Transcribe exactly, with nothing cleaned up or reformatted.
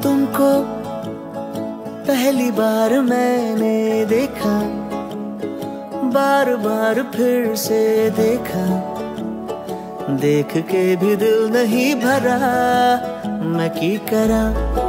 तुमको पहली बार मैंने देखा, बार बार फिर से देखा, देख के भी दिल नहीं भरा, मैं की करा।